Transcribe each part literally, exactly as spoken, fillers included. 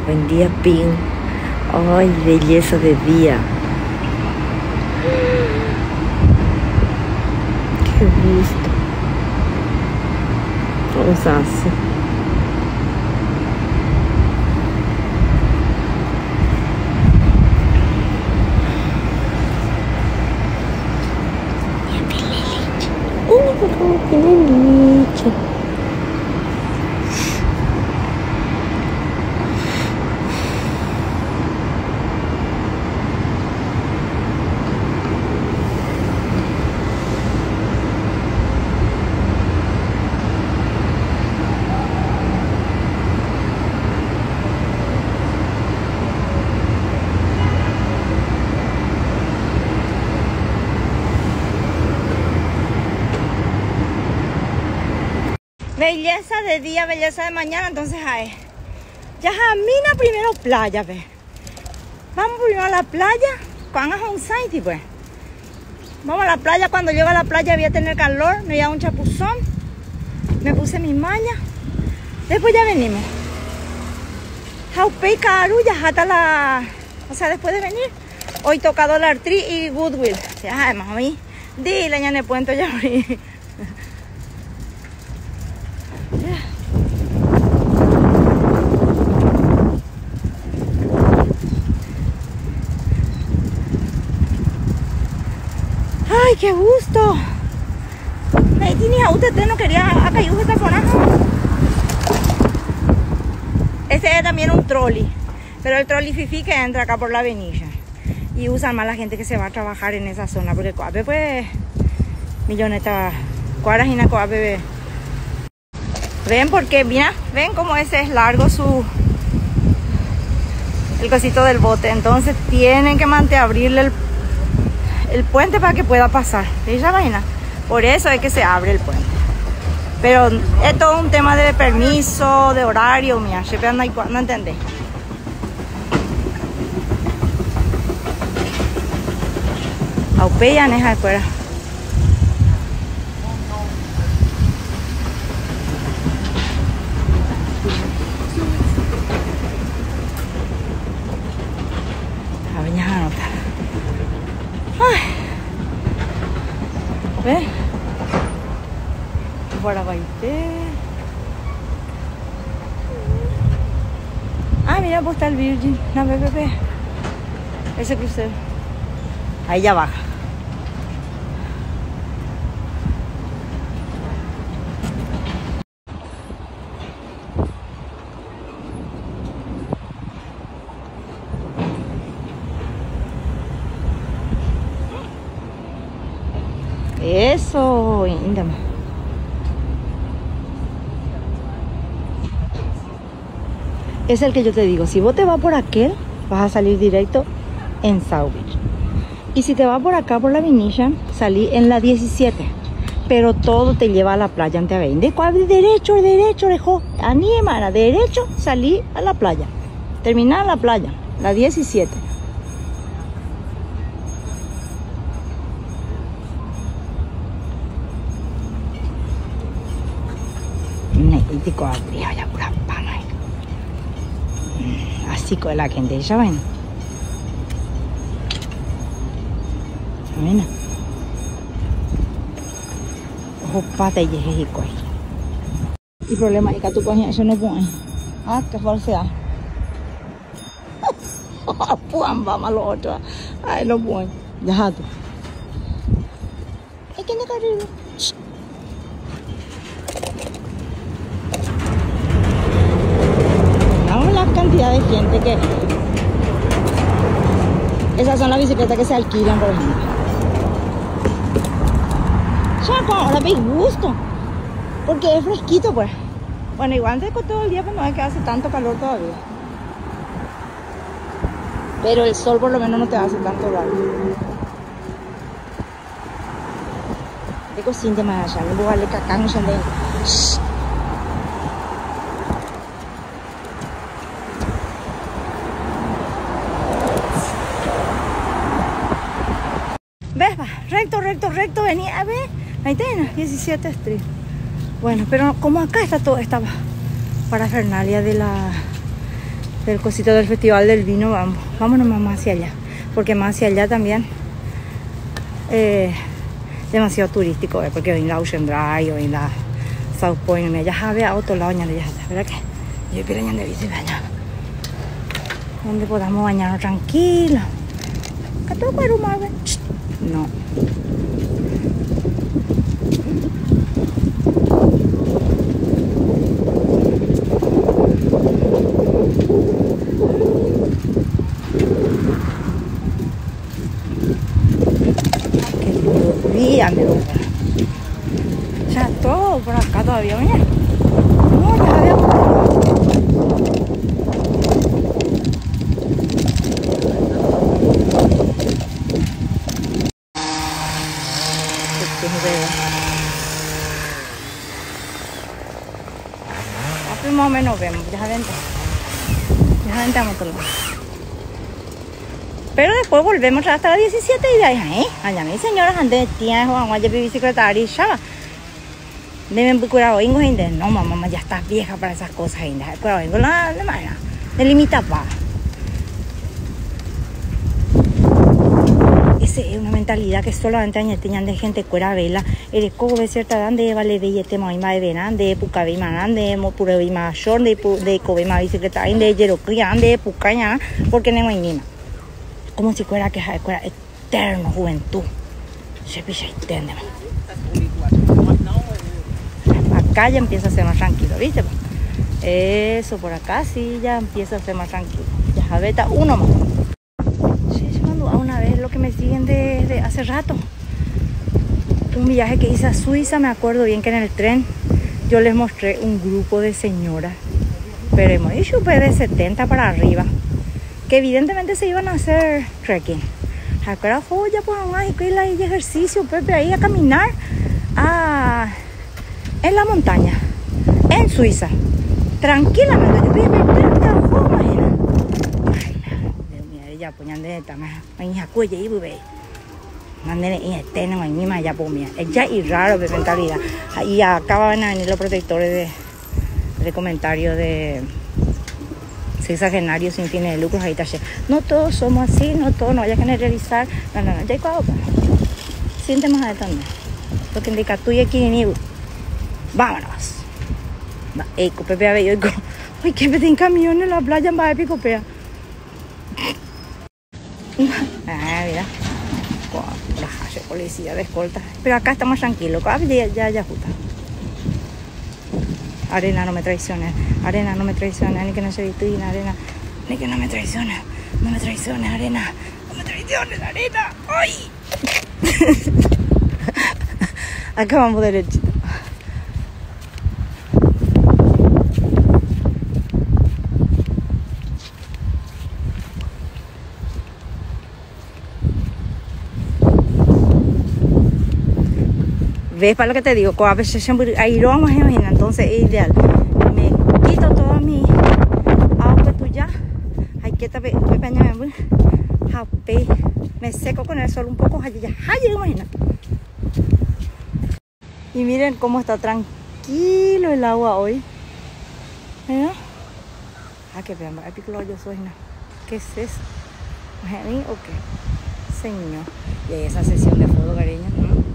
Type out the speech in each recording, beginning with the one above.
Buen día, Pin. Ay, belleza de día. Qué gusto. Vamos a hacer. Uy, por favor, tiene leche. Belleza de día, belleza de mañana. Entonces, ay, ya camina primero playa, ve. Vamos primero a la playa. Cuando haga un site, pues. Vamos a la playa. Cuando llego a la playa voy a tener calor. Me voy a un chapuzón. Me puse mi malla. Después ya venimos. Jaupei Caru ya hasta la... O sea, después de venir. Hoy toca Dollar Tree y Goodwill. Ay, mami. Dile, ya en el puente ya abrí. ¡Ay, qué gusto! Me tenía usted no quería acá y usted por acá. Este es también un trolley, pero el trolley fifi que entra acá por la avenida y usan más la gente que se va a trabajar en esa zona porque coape pues milloneta cuadras y na coape. Ven porque mira, ven cómo ese es largo su el cosito del bote, entonces tienen que mantener abrirle el el puente para que pueda pasar. ¿Esa vaina? Por eso es que se abre el puente. Pero es todo un tema de permiso, de horario, mira, siempre anda igual, no entendés. Aupeyan esa afuera. ¿Ves? Para Baité. Ah, mira, pues está el Virgin. No, ve, ve, ve. Ese crucero. Ahí ya baja. Eso, índame. Es el que yo te digo, si vos te vas por aquel, vas a salir directo en South Beach. Y si te vas por acá, por la Vinilla, salí en la diecisiete. Pero todo te lleva a la playa ante veinte. De derecho, derecho, dejó. A mi hermana, derecho, salí a la playa. Terminar la playa, la diecisiete. Así con la gente, ya ven. Ven. Ojo, pata y jeje y coy. Y problema es que tú coges eso no puedes. Ah, qué falsedad. Puan, vamos a lo otro. Ay, no puedo. Ya tú. Es que no cargo. La cantidad de gente que esas son las bicicletas que se alquilan, por ejemplo. Ya con ahora veis gusto porque es fresquito, pues. Bueno, igual antes con todo el día, pues no es que hace tanto calor todavía, pero el sol por lo menos no te hace tanto daño. Digo sin demasiado, luego vale cacán no se le. ¿Ves? Va, recto, recto, recto, venía, a ver, ahí tenés, diecisiete Street. Bueno, pero como acá está todo esta parafernalia de la del cosito del festival del vino, vamos, vámonos más hacia allá, porque más hacia allá también eh, demasiado turístico, ¿eh? Porque hoy en la Ocean Drive, hoy en la South Point, me ya ve a otro lado, ya de ¿verdad que? Yo quiero de bici bañar, donde podamos bañarnos tranquilos. ¿Qué tengo para rumar? No. Amigo, ya todo por acá todavía, mira. No, ya había aquí más o menos vemos, ya vente. Ya vente a otro lado. Pero después volvemos hasta las diecisiete y de ahí, ¿eh? Allá mis señoras antes tienen Juan Guaya bicicleta y ya. Deben procurar hoy en no, mamá, ya estás vieja para esas cosas ainda. Pero vengo la de manera, de limita pa. Esa es una mentalidad que solamente añeteñan de gente cuera vela. El cojo de cierta edad de vale de yete maima de venan de pucabima de mopure bima short de de cobema bicicleta de yeroquia de pucaña porque no hay nina. Como si fuera que fuera eterno juventud. Se pisa eterno. Acá ya empieza a ser más tranquilo, ¿viste? Eso, por acá sí ya empieza a ser más tranquilo. Ya javeta uno más. Sí, se mandó a una vez lo que me siguen de, de hace rato. Un viaje que hice a Suiza, me acuerdo bien que en el tren yo les mostré un grupo de señoras. Pero hemos dicho de setenta para arriba. Que evidentemente se iban a hacer trekking. Acá ya pues más y ejercicio, Pepe, ahí a caminar a, en la montaña, en Suiza, tranquilamente. Yo dije, imagina. Ay, ya pues ya de esta, me hija cuella y bebé. Manden y estén en mi misma ya pues mía. Es ya y raro de mentalidad. Y acaban de venir los protectores de, de comentarios de sexagenarios sin fines de lucros, ahí está. No todos somos así, no todos, no vaya a generalizar. No, no, no, ya hay cuadro. Siente más adelante. Lo que indica tú y aquí ni vámonos. Va, eco, Pepe, a ver, yo digo, uy, que me den camiones en la playa, va a pico, pea. Ah, mira. La policía de escolta. Pero acá estamos tranquilos, ya, ya, ya, justa. Arena, no me traiciones, arena, no me traiciones, ni que no se vitrina, arena, ni que no me traiciones, no me traiciones, arena, no me traiciones, arena, ¡ay! Acá vamos derechito. ¿Ves para lo que te digo? A veces ahí lo vamos a imaginar, entonces es ideal. Me quito todo mi auto ya. Hay que tape, me seco con el sol un poco, ya, ya, imagina. Y miren cómo está tranquilo el agua hoy. ¿Eh? Ah, que vean, hay pico yo soy, ¿no? ¿Qué es eso? ¿A mí o qué? Señor. Y hay esa sesión de foto, cariño, ¿no?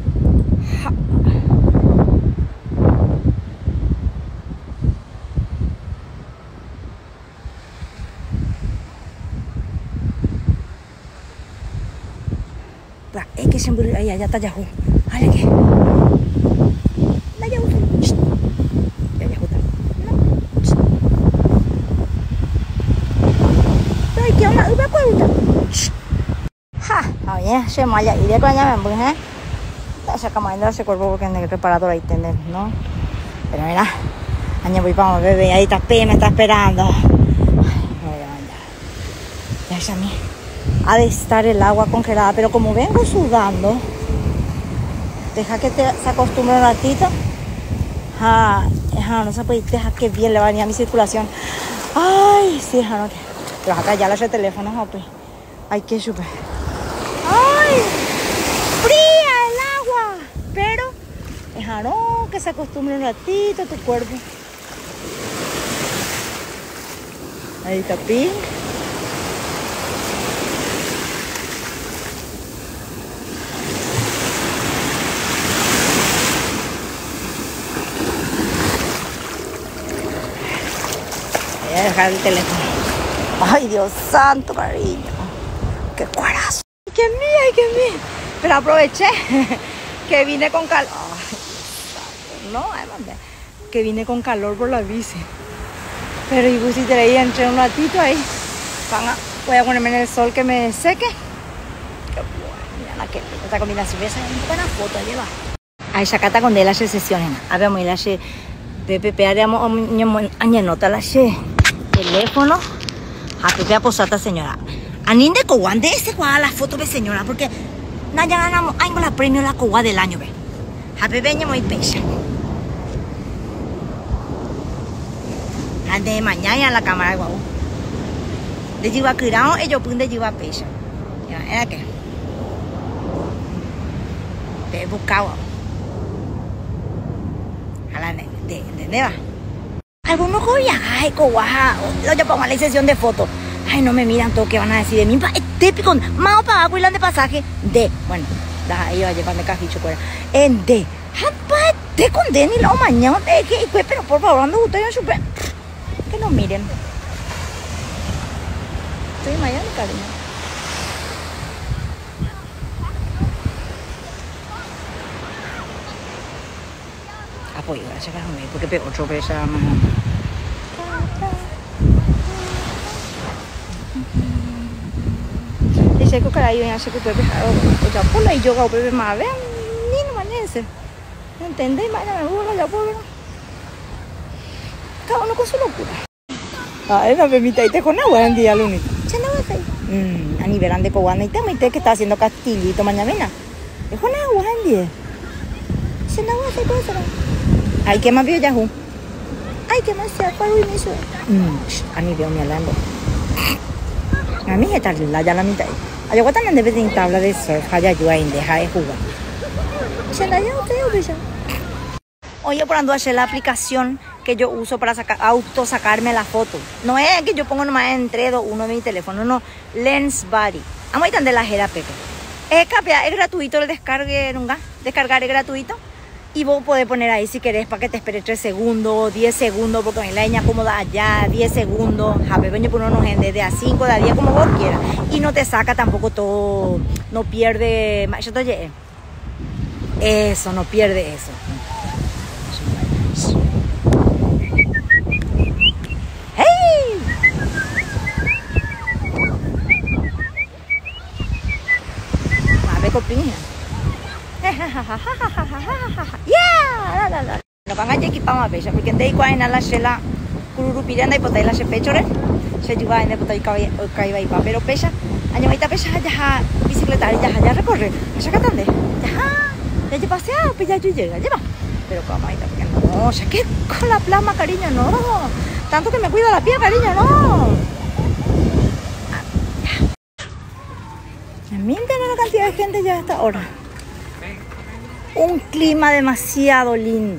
Es que siempre ahí allá está Yahoo. Dale que. La Yahoo. Ya Yahoo está. Ay, ¿qué onda? ¿Uba cuenta? Ja, oye, se malla y de coña me voy, ¿eh? Se acaba de ese cuerpo porque en el reparador ahí tener, ¿no? Pero mira, año voy para bebé, ahí está P, me está esperando. Ay, me voy a bañar. Ya es a mí. Ha de estar el agua congelada, pero como vengo sudando, deja que te, se acostumbre un ratito. Ah, no se puede, deja que bien le va a venir a mi circulación. Ay, sí, deja no que. Pero acá ya el teléfono, ope. Ay, qué chupe. Ay, fría el agua, pero deja no que se acostumbre un ratito tu cuerpo. Ahí está Pi. Voy a dejar el teléfono. Ay, Dios santo, cariño. Qué cuarazo. ¡Qué mía, ay, qué mía! Pero aproveché que vine con calor. Ay, no, además, que vine con calor por la bici. Pero y si te leí, entré un ratito ahí. Van a, voy a ponerme en el sol que me seque. Qué bueno, mira que esta combinación. Esa es una buena foto, lleva. Ahí sacata con de las sesiones. Habíamos ido a la P P P, habíamos añanota la teléfono. A P P a posata, señora. Aninde coguán de ese guá la foto de señora, porque no ya ganamos algo la premio la coguá del año, ve. A P P año muy pecha. De mañana en la cámara de guau. De lleva curado, ellos pueden de llevar pecha. ¿Era qué? De buscado. A la de, de, de neva. Algunos joyas, ay, coguaja. Yo pongo la sesión de fotos. Ay, no me miran todo que van a decir de mí. Es típico. Más para abajo y de pasaje. De. Bueno, da ahí va a llevarme cajicho fuera. En de. Japa, de con de ni lo mañana. Pero por favor, ando usted en super. Que no miren. Estoy en Miami, cariño. Apoyo, gracias a mí, porque pego otro pesa más. Dice que caray, yo ya sé que puede pesar. O sea, por la y yoga, o puede más. Vean, ni no manece. ¿Entendés? Mañana me voy a la pobre. Cada uno con su locura. Ay, no permite ahí te con agua en día, lo único. ¿Se no vas ahí? Mmm, a nivel de cobana y te metes que está haciendo castillito mañana. Es con agua en día. Se no vas ahí, pues. Ay, ¿qué más vio Yahoo? Ay, ¿qué más se ha parado en eso? Mmm, a nivel me alando. A mí está la ya la mitad. Ay, yo también debe de tabla de surf, allá yo ahí deja de jugar. Se la ya usted o ya. Oye, por ando a hacer la aplicación que yo uso para sacar, auto sacarme la foto. No es que yo pongo nomás entre dos uno de mi teléfono, no. Lensbody. Vamos a ir de la jera, Pepe. Es capia, es gratuito el descargue, nunca. Descargar es gratuito. Y vos podés poner ahí si querés para que te espere tres segundos, diez segundos, porque en la leña cómoda allá, diez segundos. A Pepe yo pongo unos de a cinco, de a diez, como vos quieras. Y no te saca tampoco todo, no pierde. Yo te oye. Eso, no pierde eso. ¡Hey! A ver, copinha. ¡Yeah! No van a equipar más pecha, porque te digo en la shela, curupiranda y potai la shepechore, se lleva en el potai caiba y pa, pero pecha, año ahí ta pecha ya bicicleta ya ya recorre, ya catande, ya ya pasea, pues ya llega, lleva. Pero como ahí porque no, o sea, que con la plasma, cariño, no. Tanto que me cuida la piel, cariño, no. Mienten una cantidad de gente ya a esta hora. Un clima demasiado lindo.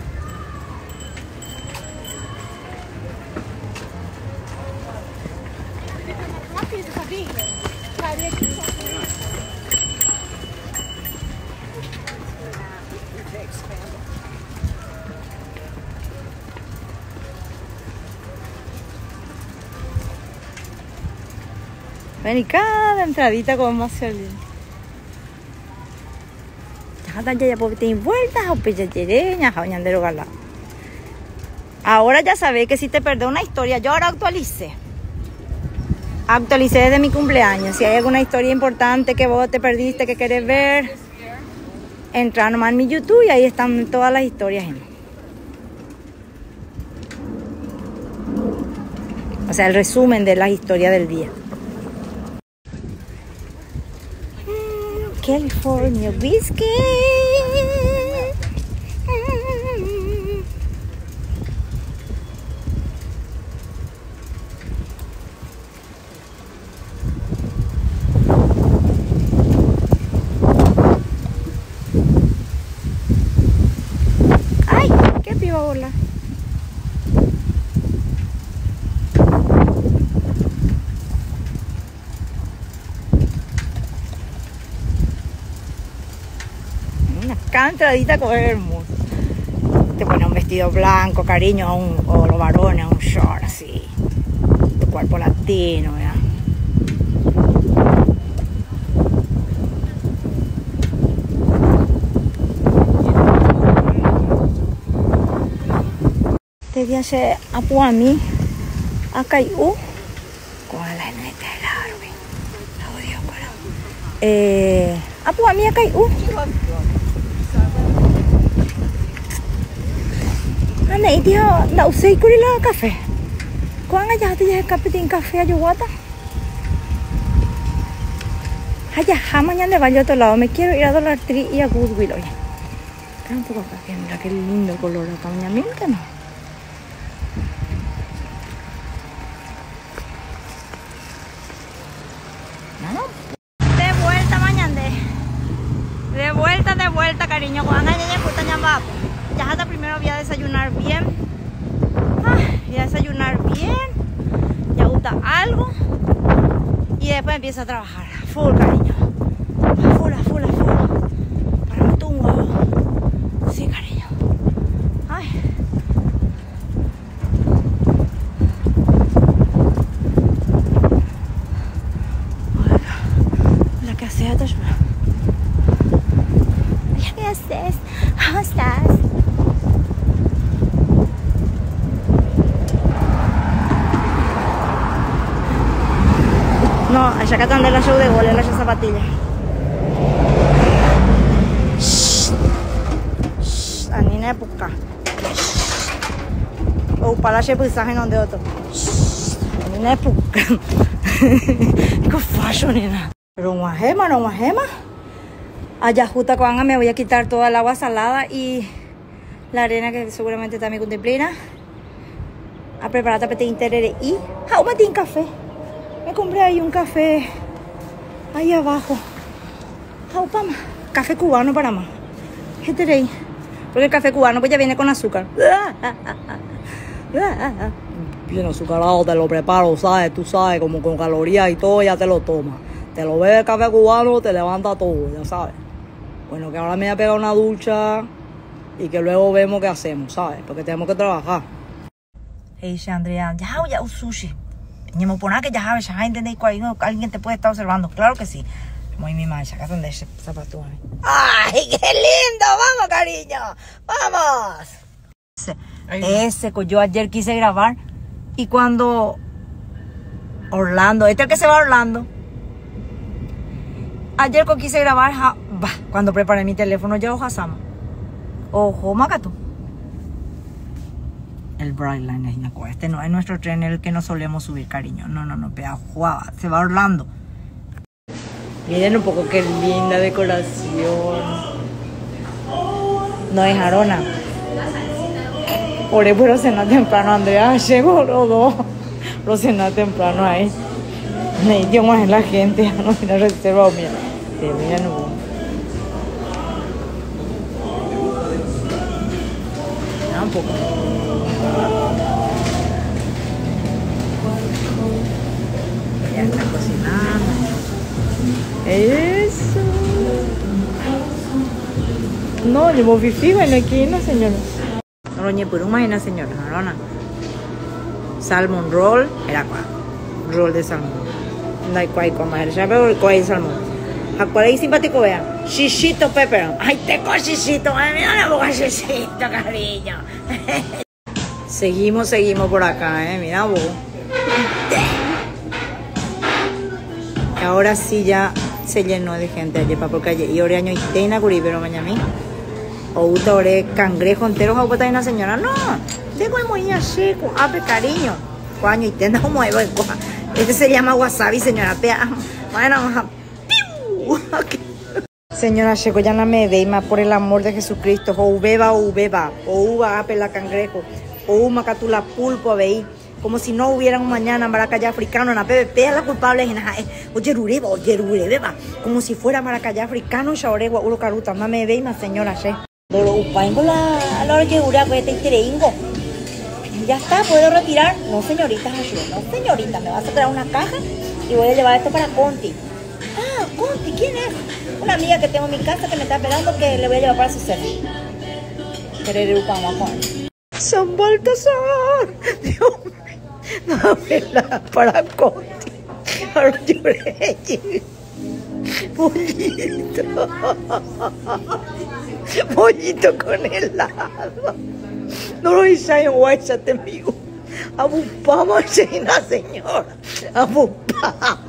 Ven y cada entradita con más lindo. Ya ya puedo tener vueltas o pellachereñas o ñandero galá. Ahora ya sabéis que si te perdés una historia, yo ahora actualicé. Actualicé desde mi cumpleaños. Si hay alguna historia importante que vos te perdiste, que querés ver, entra nomás en mi YouTube y ahí están todas las historias. O sea, el resumen de las historias del día. California Whiskey. Ay, qué piba bola. cada entradita como es hermoso. Te pone un vestido blanco, cariño, un, o los varones, un short así. Tu cuerpo latino, ¿verdad? Te viaje a Puami, a Caiú, con la neta del árbol. Audio para. Eh, a Puami, a Caiú. Này thì đậu xí cứ đi là cà phê. Có ngay giờ thì cà phê tin cà phê cho guata. Hay ya jamás ya me vaya a otro lado. Me quiero ir a Dollar Tree y a Goodwill hoy. Un poco acá, mira qué lindo el color acá, mañana no. De vuelta mañana. De vuelta, de vuelta, cariño. Cuando ya ya puta ya ya hasta primero voy a desayunar bien. Ah, voy a desayunar bien. Ya gusta algo. Y después empiezo a trabajar. Full, cariño. Full, full, full. Para un tungo. Sí, cariño. Ay. Hola, ¿qué haces? Hola, ¿qué haces? ¿Cómo estás? No, allá acá están de la show de goles, la zapatilla. Anina época. O para la paisaje no de otro. Anina época. ¿Qué fashion nena? Pero una gema, no una gema. Allá justo cuando me voy a quitar toda el agua salada y la arena que seguramente está mi contemplina. A preparar tapete interere y ah, me un café. Me compré ahí un café ahí abajo. Jaupama. Café cubano para más. ¿Qué tenéis? Porque el café cubano pues ya viene con azúcar. Bien azucarado, te lo preparo, ¿sabes? Tú sabes, como con calorías y todo, ya te lo tomas. Te lo bebes el café cubano, te levanta todo, ya sabes. Bueno, que ahora me voy a pegar una ducha y que luego vemos qué hacemos, ¿sabes? Porque tenemos que trabajar. Hey, Andrea, ya ya un sushi. Ni me pone que ya sabes, ya entendéis que alguien te puede estar observando. Claro que sí. Muy mi mancha, acá donde ese zapato. ¡Ay, qué lindo! ¡Vamos, cariño! ¡Vamos! Ese, ese que yo ayer quise grabar. Y cuando Orlando, este es el que se va a Orlando. Ayer que quise grabar, ja, bah, cuando preparé mi teléfono, ya ojo Sama. Ojo, Macato. El Brightline es Ñaco. Este no es nuestro tren, el que no solemos subir, cariño. No, no, no, pega, jugaba. Se va a Orlando. Miren un poco qué linda decoración. No es Arona. Oré por cenar temprano, Andrea. Llegó los dos. Los cenar temprano ahí. Me dio más en la gente. No tiene reserva. Mira. Mira, no. Mira un poco. Ya está cocinando. Eso. No, yo me fijo en la esquina, señora. No, ni por una vaina, señora. No, no. Salmon roll, era cual. Roll de salmón. No hay cual comer. Ya veo el cual salmón. A cual ahí simpático, vean. Shishito pepper. Ay, tengo shishito. Ay, mira la boca shishito, cariño. Seguimos, seguimos por acá, eh. Mira vos. Ahora sí ya se llenó de gente ayer, porque ayer y ahora año y teina curi, pero mañana o uta ore cangrejo entero o puta una señora no tengo muy así ape cariño cuaño y tenda como este se llama wasabi señora pea bueno señora checo ya no me ve más por el amor de Jesucristo o beba o beba o uva ape la cangrejo o uma catula pulpo veí como si no hubiera un mañana maracayá africano, na P V P la culpable en la oye rureba, oye rureba, como si fuera maracayá africano, shaoregua, ulo caruta, no me ve más señora che. Dolo upaingo la la oye ura que te intereingo. Ya está, puedo retirar. No señorita, no señorita, me vas a traer una caja y voy a llevar esto para Conti. Ah, Conti, ¿quién es? Una amiga que tengo en mi casa que me está esperando que le voy a llevar para su cena. Pero San Baltasar, Dios mío, no vela para Conti. Ahora lloré. Pollito. Pollito con helado. No lo hice en WhatsApp, te amigo. Abupama, señora, señora. Abupama.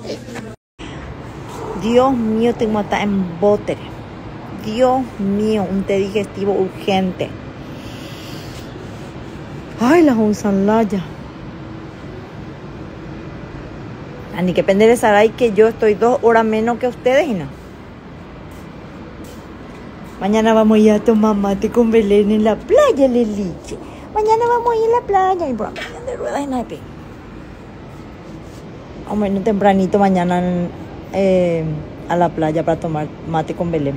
Dios mío, tengo hasta en bote. Dios mío, un té digestivo urgente. Ay, las unsanlaya. Ni que pende de Saray que yo estoy dos horas menos que ustedes y no. Mañana vamos a ir a tomar mate con Belén en la playa, Leliche. Mañana vamos a ir a la playa y por la de ruedas en Naipe. Vamos a irnos tempranito mañana eh, a la playa para tomar mate con Belén.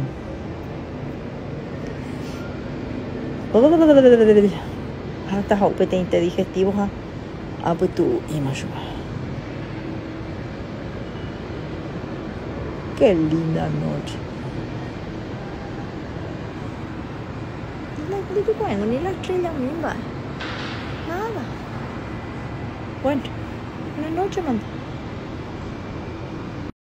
Hasta jaupete te digestivo, ha. Ah, pues tú y macho. Qué linda noche. Bueno, ni la estrella misma. Nada. Bueno, buenas noches, mamá.